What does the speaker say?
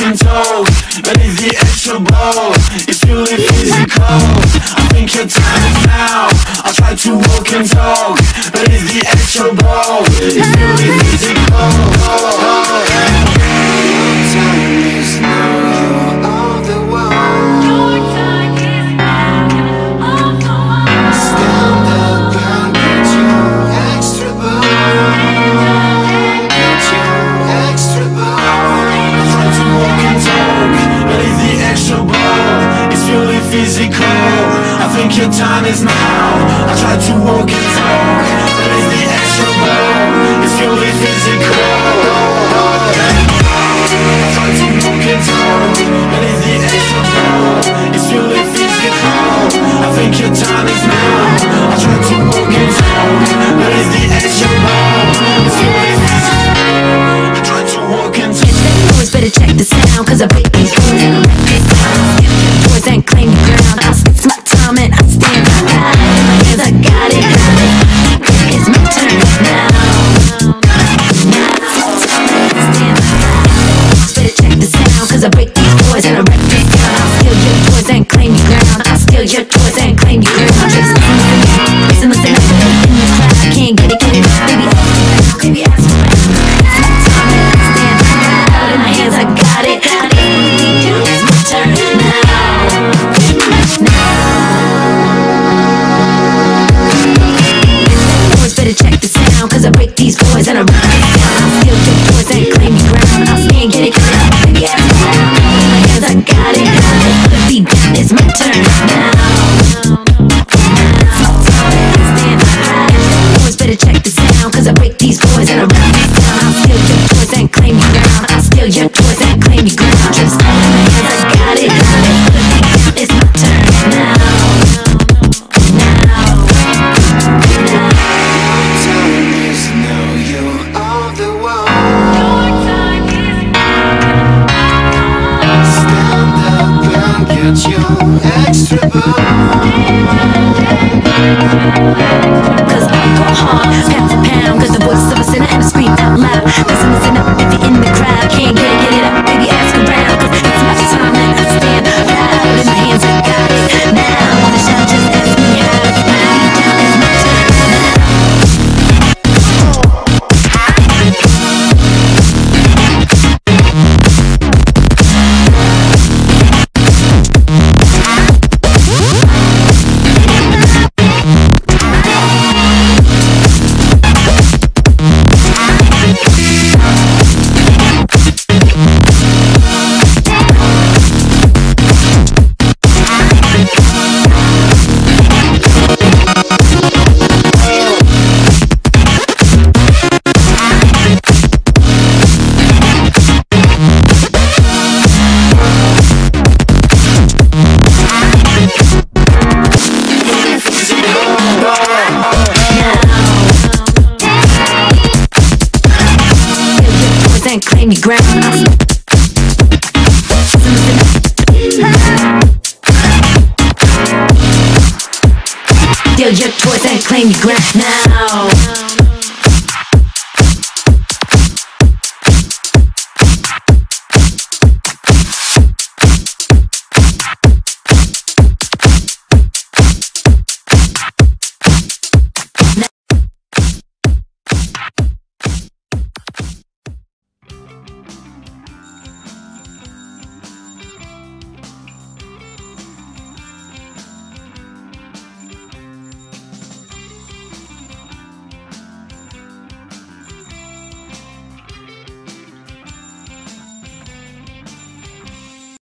walking talk, but is the extra ball? It's purely physical. I think your time is now. I'll try to walk and talk, but is the extra ball? It's purely physical. Time is now. You're all the world. Your time is now. You're all the world. Stand up and get your extra ball. Get your extra ball. I try to walk and talk, but is the extra ball? It's purely physical. I think your time is now. I try to walk and talk, but is the extra ball? It's purely physical. I try to walk and talk, but is the extra ball? It's purely physical. I think your time is now. I try to walk and talk, but is the extra ball? It's purely physical. I try to walk and talk. Always better check the sound, cause I break these rules and I wreck this town. Boys ain't claim the ground. It's my time and I stand by. In my hands I got it. It's my turn now. Better check the sound, cause I break these boys and I wreck this town. I'll steal your toys and claim your ground. I'll steal your toys and claim your ground. Just listen up. In the crowd, I can't get it. Baby, ask me. It's my time and I stand proud. In my hands I got it. It's my turn now. Boys better check the sound, cause I break these boys and I wreck this town. I'll steal your toys and claim your ground. I'll stand, get it. Baby, ask me. In my hands I got it. Put a beat down, it's my turn now. Boys better check the sound, cause I break these boys and I wreck this town. I'll steal your toys and claim your ground. I'll steal your toys and claim your ground. Just in my hands I got it. It's my turn now. Time is now. You're all the world. Your time is Stand up and get your extra ball. cause I go hard, pound for pound. Cause the voice of a sinner and I scream out loud. Listen up if you're in the crowd. Can't get it up, baby, ask around. Cause it's my time and I stand proud. In my hands I got it now. Wanna shout, just ask me how. It's my turn now. And claim your ground. Steal your toys and claim your ground now.